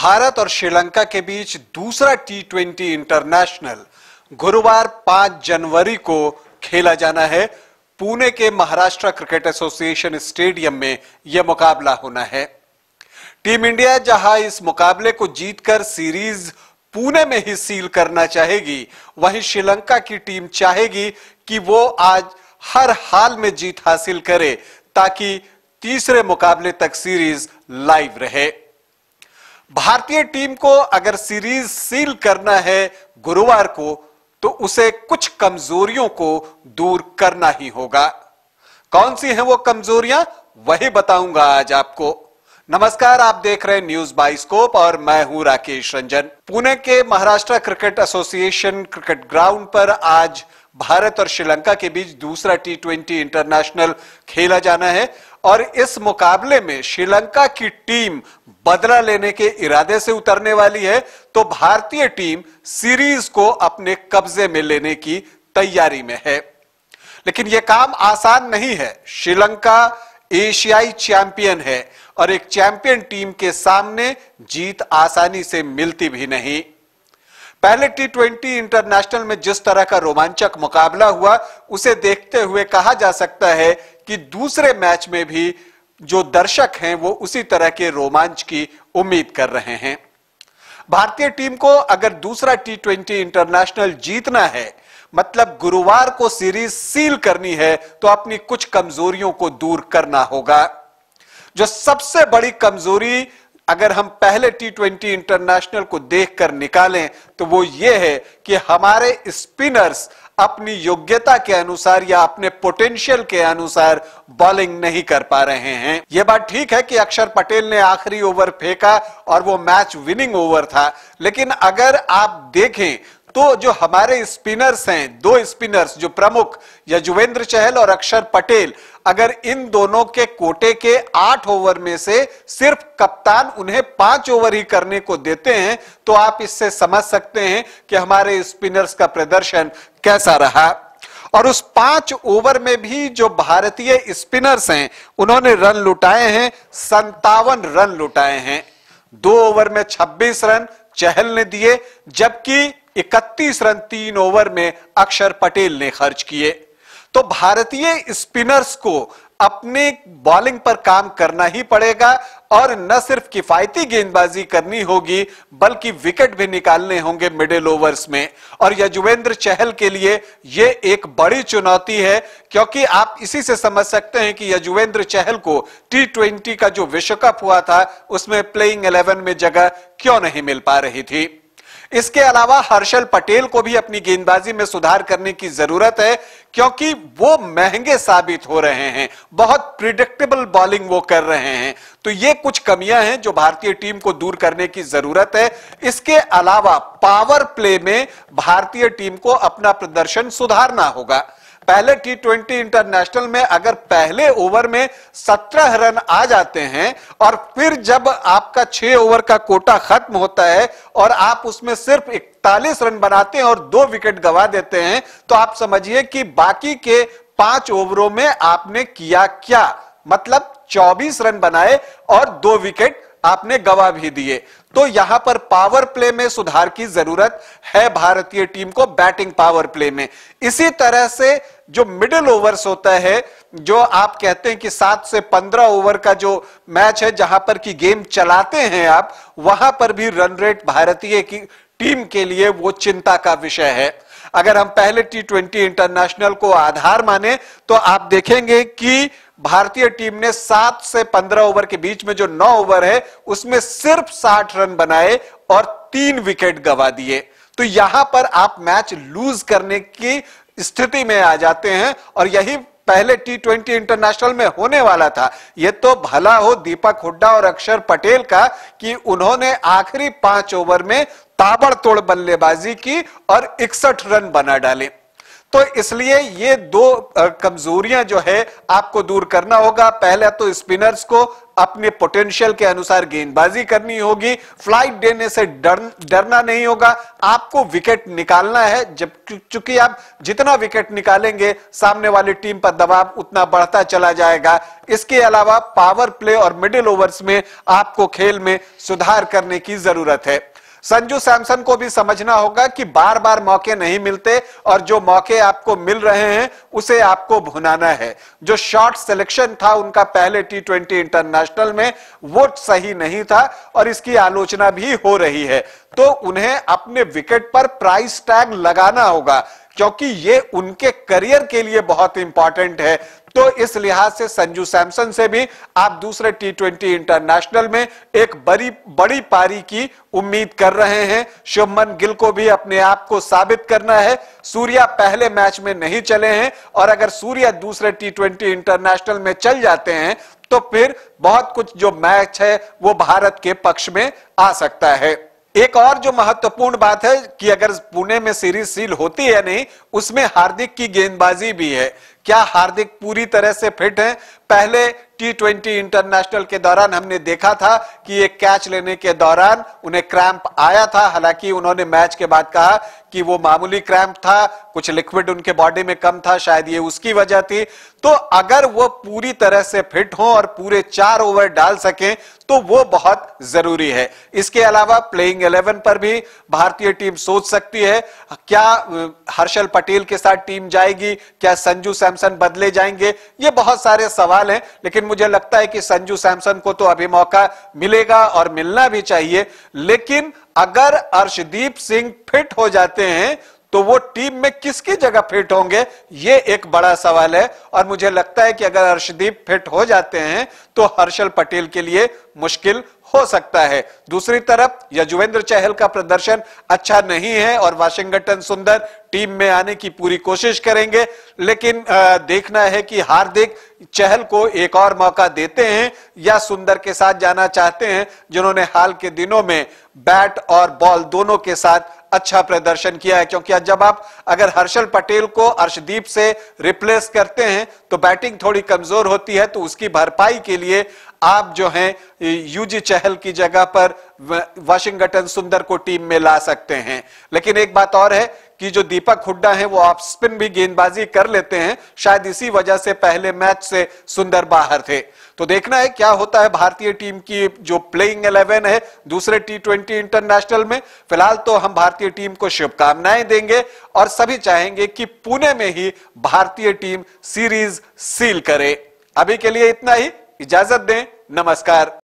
भारत और श्रीलंका के बीच दूसरा टी20 इंटरनेशनल गुरुवार 5 जनवरी को खेला जाना है। पुणे के महाराष्ट्र क्रिकेट एसोसिएशन स्टेडियम में यह मुकाबला होना है। टीम इंडिया जहां इस मुकाबले को जीतकर सीरीज पुणे में ही सील करना चाहेगी, वहीं श्रीलंका की टीम चाहेगी कि वो आज हर हाल में जीत हासिल करे ताकि तीसरे मुकाबले तक सीरीज लाइव रहे। भारतीय टीम को अगर सीरीज सील करना है गुरुवार को, तो उसे कुछ कमजोरियों को दूर करना ही होगा। कौन सी हैं वो कमजोरियां, वही बताऊंगा आज आपको। नमस्कार, आप देख रहे हैं न्यूज बाइस्कोप और मैं हूं राकेश रंजन। पुणे के Maharashtra cricket association cricket ground पर आज भारत और श्रीलंका के बीच दूसरा टी20 इंटरनेशनल खेला जाना है और इस मुकाबले में श्रीलंका की टीम बदला लेने के इरादे से उतरने वाली है, तो भारतीय टीम सीरीज को अपने कब्जे में लेने की तैयारी में है। लेकिन यह काम आसान नहीं है। श्रीलंका एशियाई चैंपियन है और एक चैंपियन टीम के सामने जीत आसानी से मिलती भी नहीं। पहले टी20 इंटरनेशनल में जिस तरह का रोमांचक मुकाबला हुआ, उसे देखते हुए कहा जा सकता है कि दूसरे मैच में भी जो दर्शक हैं वो उसी तरह के रोमांच की उम्मीद कर रहे हैं। भारतीय टीम को अगर दूसरा टी20 इंटरनेशनल जीतना है, मतलब गुरुवार को सीरीज सील करनी है, तो अपनी कुछ कमजोरियों को दूर करना होगा। जो सबसे बड़ी कमजोरी अगर हम पहले टी20 इंटरनेशनल को देखकर निकालें, तो वो ये है कि हमारे स्पिनर्स अपनी योग्यता के अनुसार या अपने पोटेंशियल के अनुसार बॉलिंग नहीं कर पा रहे हैं। यह बात ठीक है कि अक्षर पटेल ने आखिरी ओवर फेंका और वो मैच विनिंग ओवर था, लेकिन अगर आप देखें तो जो हमारे स्पिनर्स हैं, दो स्पिनर्स जो प्रमुख, युजवेंद्र चहल और अक्षर पटेल, अगर इन दोनों के कोटे के 8 ओवर में से सिर्फ कप्तान उन्हें 5 ओवर ही करने को देते हैं, तो आप इससे समझ सकते हैं कि हमारे स्पिनर्स का प्रदर्शन कैसा रहा। और उस 5 ओवर में भी जो भारतीय स्पिनर्स हैं, उन्होंने रन लुटाए हैं, 57 रन लुटाए हैं। 2 ओवर में 26 रन चहल ने दिए, जबकि 31 रन 3 ओवर में अक्षर पटेल ने खर्च किए। तो भारतीय स्पिनर्स को अपने बॉलिंग पर काम करना ही पड़ेगा और न सिर्फ किफायती गेंदबाजी करनी होगी, बल्कि विकेट भी निकालने होंगे मिडिल ओवर्स में। और युजवेंद्र चहल के लिए यह एक बड़ी चुनौती है, क्योंकि आप इसी से समझ सकते हैं कि युजवेंद्र चहल को टी20 का जो विश्व कप हुआ था, उसमें प्लेइंग 11 में जगह क्यों नहीं मिल पा रही थी। इसके अलावा हर्षल पटेल को भी अपनी गेंदबाजी में सुधार करने की जरूरत है, क्योंकि वो महंगे साबित हो रहे हैं, बहुत प्रिडिक्टेबल बॉलिंग वो कर रहे हैं। तो ये कुछ कमियां हैं जो भारतीय टीम को दूर करने की जरूरत है। इसके अलावा पावर प्ले में भारतीय टीम को अपना प्रदर्शन सुधारना होगा। पहले टी20 इंटरनेशनल में अगर पहले ओवर में 17 रन आ जाते हैं और फिर जब आपका 6 ओवर का कोटा खत्म होता है और आप उसमें सिर्फ 41 रन बनाते हैं और 2 विकेट गंवा देते हैं, तो आप समझिए कि बाकी के 5 ओवरों में आपने किया क्या। मतलब 24 रन बनाए और 2 विकेट आपने गंवा भी दिए। तो यहां पर पावर प्ले में सुधार की जरूरत है भारतीय टीम को, बैटिंग पावर प्ले में। इसी तरह से जो मिडिल ओवर्स होता है, जो आप कहते हैं कि 7 से 15 ओवर का जो मैच है, जहां पर की गेम चलाते हैं आप, वहां पर भी रन रेट भारतीय की टीम के लिए वो चिंता का विषय है। अगर हम पहले टी20 इंटरनेशनल को आधार माने, तो आप देखेंगे कि भारतीय टीम ने 7 से 15 ओवर के बीच में जो 9 ओवर है, उसमें सिर्फ 60 रन बनाए और 3 विकेट गंवा दिए। तो यहां पर आप मैच लूज करने की स्थिति में आ जाते हैं और यही पहले टी20 इंटरनेशनल में होने वाला था। यह तो भला हो दीपक हुड्डा और अक्षर पटेल का कि उन्होंने आखिरी 5 ओवर में ताबड़तोड़ बल्लेबाजी की और 61 रन बना डाले। तो इसलिए ये दो कमजोरियां जो है आपको दूर करना होगा। पहले तो स्पिनर्स को अपने पोटेंशियल के अनुसार गेंदबाजी करनी होगी, फ्लाइट देने से डरना नहीं होगा, आपको विकेट निकालना है। जब चूंकि आप जितना विकेट निकालेंगे सामने वाली टीम पर दबाव उतना बढ़ता चला जाएगा। इसके अलावा पावर प्ले और मिडिल ओवर्स में आपको खेल में सुधार करने की जरूरत है। संजू सैमसन को भी समझना होगा कि बार बार मौके नहीं मिलते और जो मौके आपको मिल रहे हैं उसे आपको भुनाना है। जो शॉट सिलेक्शन था उनका पहले टी20 इंटरनेशनल में वो सही नहीं था और इसकी आलोचना भी हो रही है। तो उन्हें अपने विकेट पर प्राइस टैग लगाना होगा क्योंकि ये उनके करियर के लिए बहुत इंपॉर्टेंट है। तो इस लिहाज से संजू सैमसन से भी आप दूसरे टी20 इंटरनेशनल में एक बड़ी पारी की उम्मीद कर रहे हैं। शुभमन गिल को भी अपने आप को साबित करना है। सूर्या पहले मैच में नहीं चले हैं और अगर सूर्या दूसरे टी20 इंटरनेशनल में चल जाते हैं तो फिर बहुत कुछ जो मैच है वो भारत के पक्ष में आ सकता है। एक और जो महत्वपूर्ण बात है कि अगर पुणे में सीरीज सील होती है नहीं, उसमें हार्दिक की गेंदबाजी भी है। क्या हार्दिक पूरी तरह से फिट हैं? पहले टी20 इंटरनेशनल के दौरान हमने देखा था कि एक कैच लेने के दौरान उन्हें क्रैम्प आया था। हालांकि उन्होंने मैच के बाद कहा कि वो मामूली क्रैम्प था, कुछ लिक्विड उनके बॉडी में कम था, शायद ये उसकी वजह थी। तो अगर वो पूरी तरह से फिट हो और पूरे 4 ओवर डाल सकें तो वो बहुत जरूरी है। इसके अलावा प्लेइंग 11 पर भी भारतीय टीम सोच सकती है। क्या हर्षल पटेल के साथ टीम जाएगी? क्या संजू सैमसन बदले जाएंगे? ये बहुत सारे सवाल हैं, लेकिन मुझे लगता है कि संजू सैमसन को तो अभी मौका मिलेगा और मिलना भी चाहिए। लेकिन अगर अर्शदीप सिंह फिट हो जाते हैं तो वो टीम में किसकी जगह फिट होंगे, ये एक बड़ा सवाल है। और मुझे लगता है कि अगर अर्शदीप फिट हो जाते हैं तो हर्षल पटेल के लिए मुश्किल हो सकता है। दूसरी तरफ यजुवेंद्र चहल का प्रदर्शन अच्छा नहीं है और वाशिंगटन सुंदर टीम में आने की पूरी कोशिश करेंगे। लेकिन देखना है कि हार्दिक चहल को एक और मौका देते हैं या सुंदर के साथ जाना चाहते हैं, जिन्होंने हाल के दिनों में बैट और बॉल दोनों के साथ अच्छा प्रदर्शन किया है। क्योंकि जब आप अगर हर्षल पटेल को अर्शदीप से रिप्लेस करते हैं तो बैटिंग थोड़ी कमजोर होती है, तो उसकी भरपाई के लिए आप जो हैं यूजी चहल की जगह पर वाशिंगटन सुंदर को टीम में ला सकते हैं। लेकिन एक बात और है कि जो दीपक हुड्डा हैं वो ऑफ स्पिन भी गेंदबाजी कर लेते हैं, शायद इसी वजह से पहले मैच से सुंदर बाहर थे। तो देखना है क्या होता है भारतीय टीम की जो प्लेइंग 11 है दूसरे टी20 इंटरनेशनल में। फिलहाल तो हम भारतीय टीम को शुभकामनाएं देंगे और सभी चाहेंगे कि पुणे में ही भारतीय टीम सीरीज सील करे। अभी के लिए इतना ही, इजाजत दें, नमस्कार।